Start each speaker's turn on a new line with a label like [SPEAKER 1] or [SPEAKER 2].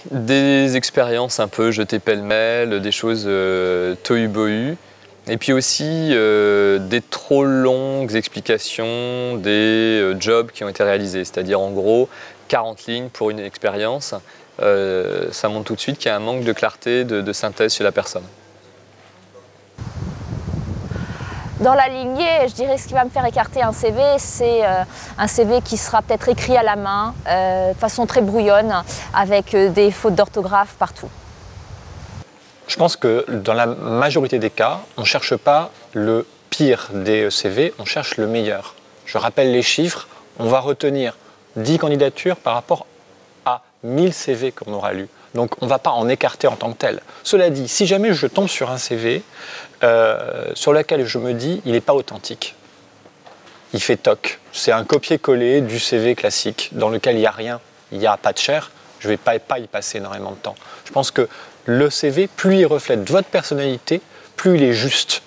[SPEAKER 1] Des expériences un peu jetées pêle-mêle, des choses tohu-bohu. Et puis aussi des trop longues explications des jobs qui ont été réalisés. C'est-à-dire en gros 40 lignes pour une expérience. Ça montre tout de suite qu'il y a un manque de clarté, de synthèse chez la personne.
[SPEAKER 2] Dans la lignée, je dirais que ce qui va me faire écarter un CV, c'est un CV qui sera peut-être écrit à la main, de façon très brouillonne, avec des fautes d'orthographe partout.
[SPEAKER 3] Je pense que dans la majorité des cas, on ne cherche pas le pire des CV, on cherche le meilleur. Je rappelle les chiffres, on va retenir 10 candidatures par rapport à 1000 CV qu'on aura lus. Donc on ne va pas en écarter en tant que tel. Cela dit, si jamais je tombe sur un CV sur lequel je me dis il n'est pas authentique, il fait toc, c'est un copier-coller du CV classique dans lequel il n'y a rien, il n'y a pas de chair, je ne vais pas y passer énormément de temps. Je pense que le CV, plus il reflète votre personnalité, plus il est juste.